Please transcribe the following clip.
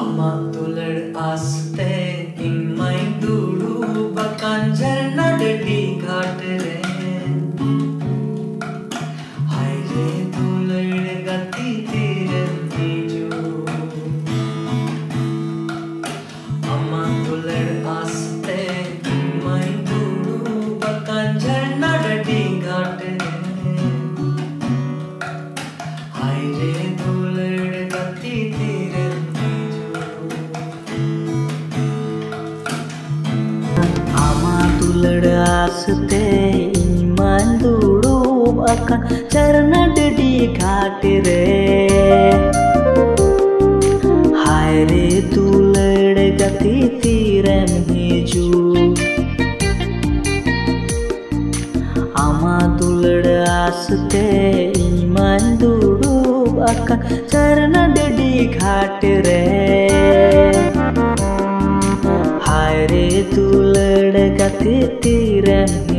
Ama tular aste ing mai dulu bakan jharna dadi ghat re hai re tular gati tere jo ama tular aste ing mai dulu bakan jharna dadi ghat re hai re tular gati tere आस्ते ईमान दुड़ूब अखन चरना डडी घाट रे हाय रे दुलड़ गति तीरम हिजू आमा दुलड़ आस्ते ईमान दुड़ूब अखन चरना डडी घाट रे हाय रे दुलड़ गति तीरम